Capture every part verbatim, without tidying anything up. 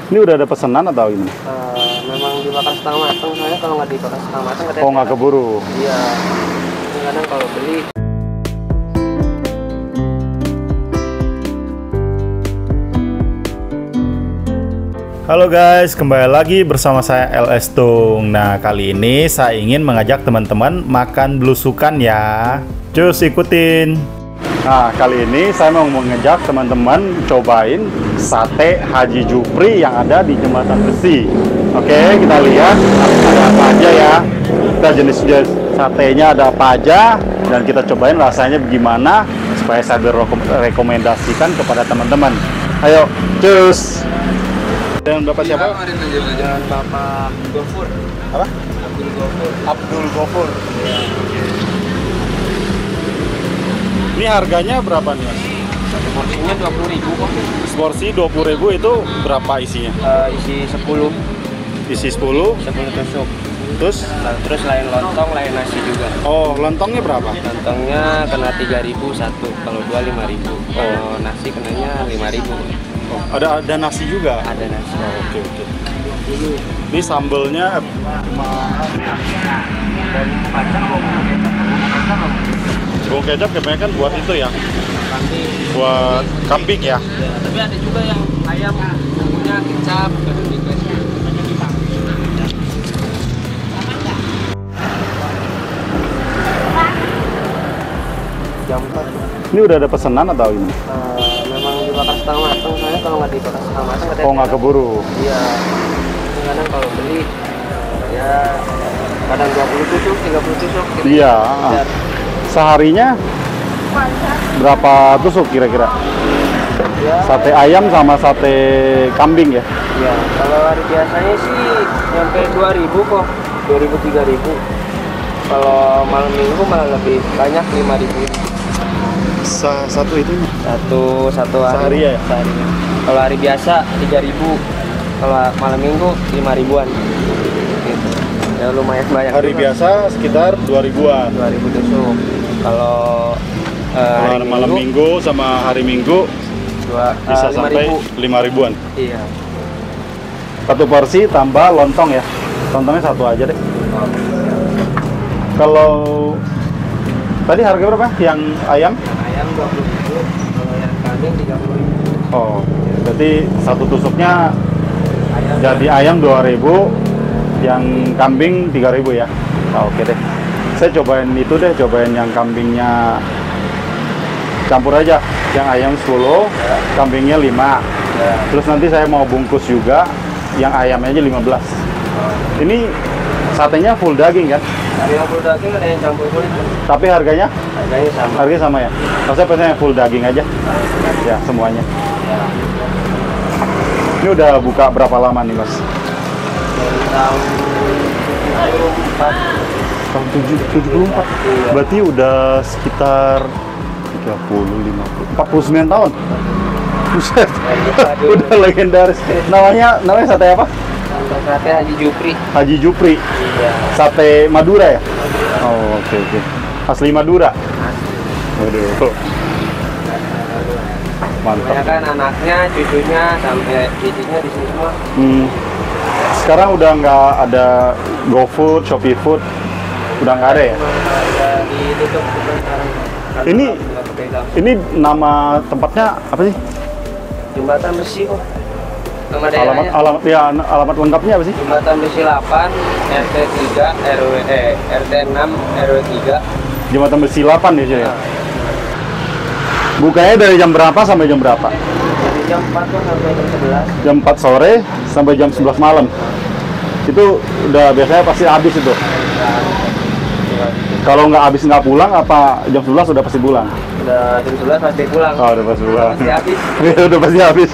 Ini udah ada pesanan atau gimana? Uh, memang dibakar setengah matang, soalnya kalau nggak dibakar setengah matang katanya. Oh, nggak keburu. Iya. Kadang kalau beli. Halo guys, kembali lagi bersama saya L S Tung. Nah, kali ini saya ingin mengajak teman-teman makan belusukan ya. Cus, ikutin. Nah, kali ini saya mau mengajak teman-teman cobain sate Haji Jupri yang ada di Jembatan Besi. Oke, kita lihat ada apa aja ya. Kita jenis-jenis satenya ada apa aja, dan kita cobain rasanya bagaimana supaya saya rekomendasikan kepada teman-teman. Ayo, cus. Dan Bapak siapa? Dengan Bapak Gofur. Apa? Abdul Gofur. Abdul Gofur. Ya. Ini harganya berapa nih, Mas? Satu porsinya dua puluh ribu kok. Porsi dua puluh ribu itu berapa isinya? Uh, isi sepuluh. Isi sepuluh. sepuluh tusuk. Terus? Nah, terus lain lontong, lain nasi juga. Oh, lontongnya berapa? Lontongnya kena tiga ribu satu, kalau dua lima ribu. Kalau nasi kenanya lima ribu. Oh, ada ada nasi juga? Ada nasi. Oh, oke oke. Ini sambelnya bumbu kecap kebanyakan buat itu ya? Kambing. Buat kambing ya? Ya, tapi ada juga yang ayam bumbunya kecap gitu. Jam empat. Ini udah ada pesanan atau gimana? Uh, memang dibakar setengah matang, soalnya kalau nggak dibakar setengah matang katanya. Oh, nggak keburu. Iya. Kadang kalau beli ya kadang dua puluh tusuk, tiga puluh tusuk gitu. Iya. Dan Seharinya berapa tusuk kira-kira? ya, Sate ayam sama sate kambing ya? ya, kalau hari biasanya sih nyampe dua ribu kok, dua ribu tiga ribu. Kalau malam minggu malah lebih banyak, lima ribu. Sa satu itu? Satu satu hari. Sehari ya? Sehari. Kalau hari biasa tiga ribu. Kalau malam minggu lima ribuan. Gitu. Ya lumayan banyak. Hari juga. Biasa sekitar dua ribuan. dua ribu tusuk. Kalau uh, hari malam minggu, minggu sama hari minggu dua, bisa uh, sampai lima ribuan. Iya. Satu porsi tambah lontong ya. Lontongnya satu aja deh. Oh. Kalau tadi harga berapa yang ayam? Ayam dua puluh ribu, kalau yang kambing tiga puluh ribu. Oh, berarti satu tusuknya Ayam jadi ayam dua ribu, yang kambing tiga ribu ya. Oh, oke deh. Saya cobain itu deh, cobain yang kambingnya campur aja. Yang ayam sepuluh, ya. Kambingnya lima. Ya. Terus nanti saya mau bungkus juga yang ayamnya aja lima belas. Oh. Ini satenya full daging kan? Ada yang full daging, ada yang campur kulit. Tapi harganya? Harganya sama. Harganya sama ya? Maksudnya pesannya full daging aja? Ya, semuanya. Ya. Ini udah buka berapa lama nih, Mas? Dari tahun tujuh puluh empat. Tahun tujuh puluh empat? Berarti udah sekitar tiga puluh, lima puluh, empat puluh sembilan tahun? Buset, udah legendaris. Namanya, namanya sate apa? Sate Haji Jupri. Haji Jupri? Iya. Sate Madura ya? Oh, oke oke. Asli Madura? Waduh. Mantap. Banyak kan anaknya, cucunya, sampai cucunya di sini semua. Hmm. Sekarang udah nggak ada GoFood, Shopee Food, udah nggak ada ya? Ada ditutup sekarang. Ini ini nama tempatnya apa sih? Jembatan Besi kok. Nama Alamat daerahnya. alamat ya alamat lengkapnya apa sih? Jembatan Besi delapan, R T tiga, R W eh, R T enam, R W tiga. Jembatan Besi delapan ya, ya. Bukanya dari jam berapa sampai jam berapa? Dari jam empat kok sampai jam sebelas. Jam empat sore sampai jam sebelas malam. Itu udah biasanya pasti habis itu. Kalau nggak habis nggak pulang, apa jam sebelas udah pasti pulang? Udah jam sebelas pasti pulang. Oh, udah pasti pulang. Pasti habis. Udah pasti habis.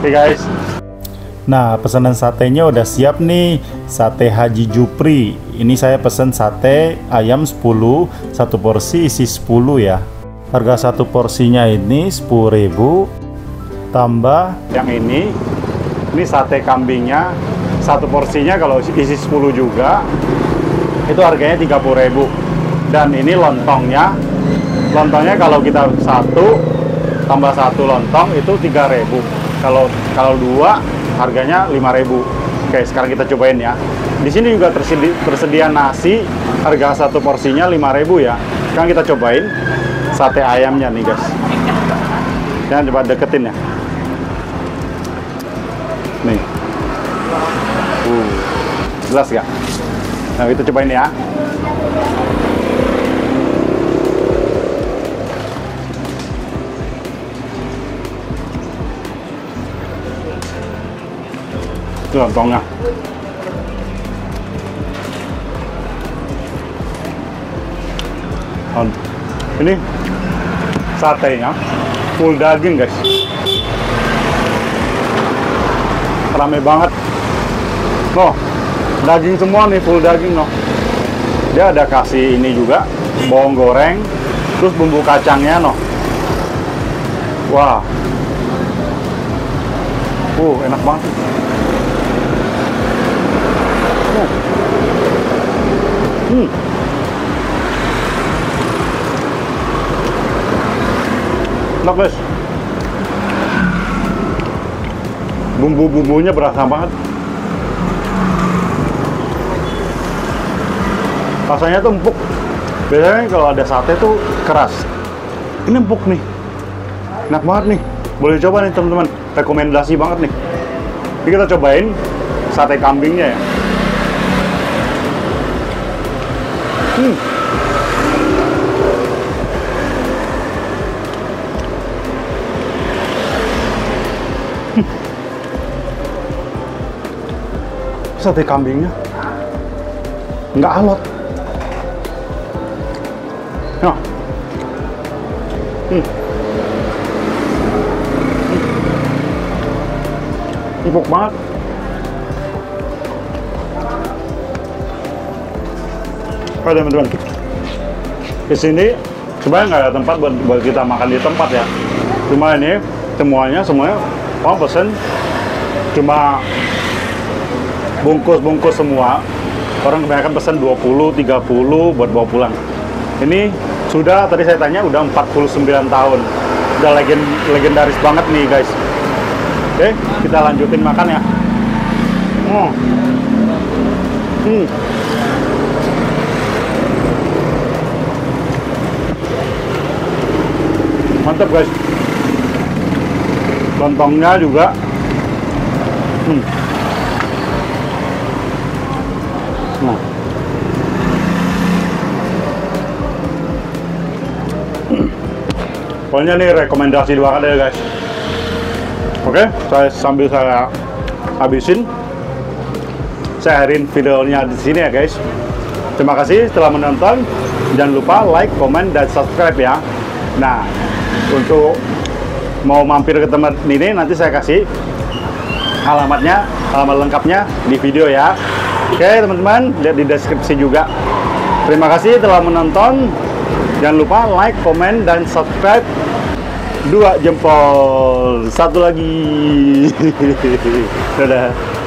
Oke guys. Nah, pesanan satenya udah siap nih. Sate Haji Jupri. Ini saya pesen sate ayam sepuluh, satu porsi isi sepuluh ya. Harga satu porsinya ini sepuluh ribu. Tambah yang ini. Ini sate kambingnya. Satu porsinya kalau isi sepuluh juga. Itu harganya tiga puluh ribu. Dan ini lontongnya. Lontongnya kalau kita satu tambah satu lontong itu tiga ribu. Kalau kalau dua harganya lima ribu. Oke, sekarang kita cobain ya. Di sini juga tersedia, tersedia nasi, harga satu porsinya lima ribu ya. Sekarang kita cobain sate ayamnya nih, guys. Jangan coba deketin ya. Nih. Uh, jelas gak? Nah, kita cobain ya. Lontongnya ini satenya full daging guys, rame banget loh, daging semua nih, full daging loh. Dia ada kasih ini juga bawang goreng, terus bumbu kacangnya loh. Wah, uh enak banget. Hmm. Enak guys. Bumbu-bumbunya berasa banget. Rasanya tuh empuk. Biasanya kalau ada sate tuh keras. Ini empuk nih. Enak banget nih. Boleh coba nih teman-teman. Rekomendasi banget nih. Jadi kita cobain sate kambingnya ya. Hmm. Hmm. Sate kambingnya nggak alot. Nah. Hmm. Empuk banget. Oke teman-teman, di sini sebenarnya nggak ada tempat buat, buat kita makan di tempat ya. Cuma ini semuanya semuanya orang pesen cuma bungkus-bungkus semua. Orang kebanyakan pesen dua puluh, tiga puluh buat bawa pulang. Ini sudah tadi saya tanya udah empat puluh sembilan tahun. Udah legend, legendaris banget nih guys. Oke, kita lanjutin makan ya. Hmm. Hmm. Mantap guys. Lontongnya juga. Hmm. Nah. Pokoknya nih rekomendasi banget ya guys. Oke, saya sambil saya habisin, saya akhirin videonya di sini ya guys. Terima kasih telah menonton. Jangan lupa like, comment, dan subscribe ya. Nah, untuk mau mampir ke tempat ini nanti saya kasih alamatnya, alamat lengkapnya di video ya. Oke teman-teman, lihat di deskripsi juga. Terima kasih telah menonton. Jangan lupa like, comment, dan subscribe. Dua jempol, satu lagi. Dadah.